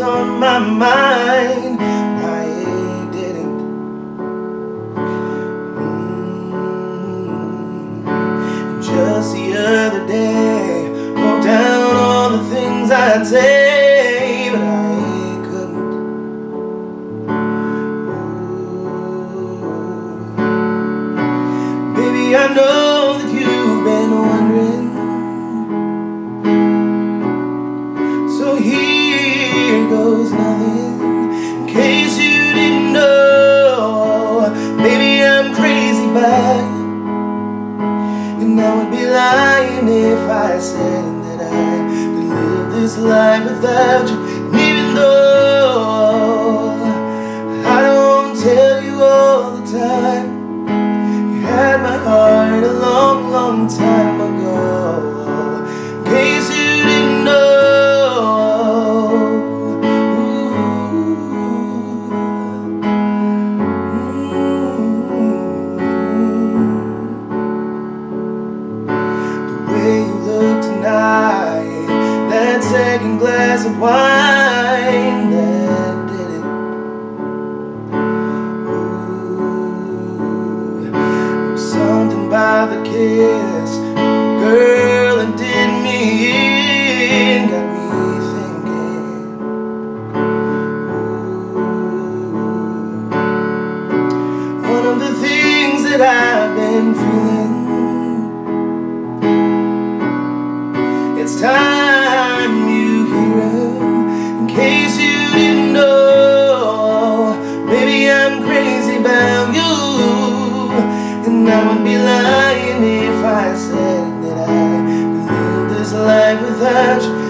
on my mind, but I didn't. Just the other day, wrote down all the things I'd say, but I couldn't. Baby, I know that you've been wondering, so here goes nothing. In case you didn't know, baby, I'm crazy about you. And I would be lying if I said that I could live this life without you. And even though I don't tell you all the time, you had my heart a long, long time ago. In case you didn't know. That second glass of wine that did it. There was something about the kiss, girl, that did me in, got me thinking. One of the things that I've been feeling, it's time you hear him. In case you didn't know, baby, I'm crazy about you. And I would be lying if I said that I could live this life without you.